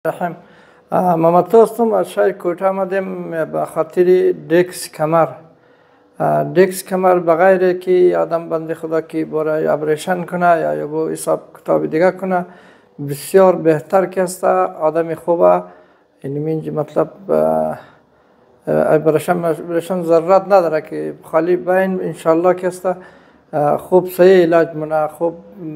رحم ما توستم از شهر کوټه آمدیم به خاطر دیکس کمر بغیر که آدم بنده خدا که برای ابریشن کنه یا با حساب کتاب دیگه کنه بسیار بهتر که است. آدم خوبه اینجا مطلب ابریشن ضرورت نداره که خالی بین انشالله که است خوب صحیح علاج منه خوب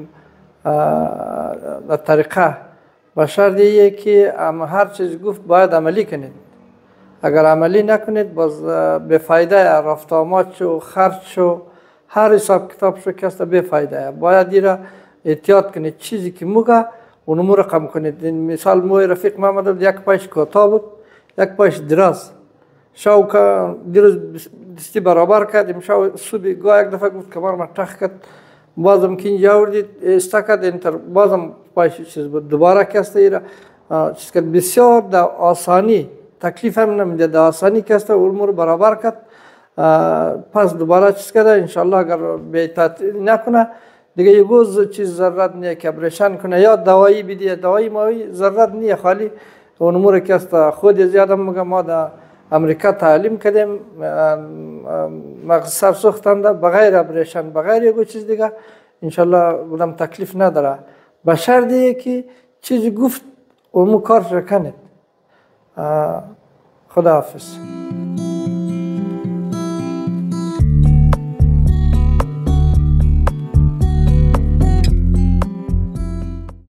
در طریقه با شرط ایه که هر چیز گفت باید عملی کنید. اگر عملی نکنید باز بفایده رفتامات شو خرج شو هر حساب کتاب شو که است بفایده. باید ایره احتیاط کنید چیزی که موگه اونمو رقم کنید. مثال موی رفیق محمد یک پایش کوتاه بود یک پایش دراز شو که دیروز دستی برابر کرد شو صبح گاه یک دفعه گفت کمر من تخ کرد بازم که اینجا آوردید استکد انتر بازم پایش چیز بود دوباره که است ایره چیز کرد بسیار در آسانی تکلیف هم نمیده در آسانی که است امور برابر کرد. پس دوباره چیز کرده انشالله اگر به تعطیل نکنه دیگه یه گوز چیز ضرورت نیه که ابریشن کنه یا دوایی بدیه دوایی ماوی ضرورت نیه خالی اون امور که است. خود زیادم میگم ما در امریکا تعلیم کردیم مغز سر سوختنده بغیر ابریشن بغیر یه چیز دیگه انشالله بودم تکلیف نداره به شرطی که چیزی گفت اونمو کارش کنید. خدا حافظ.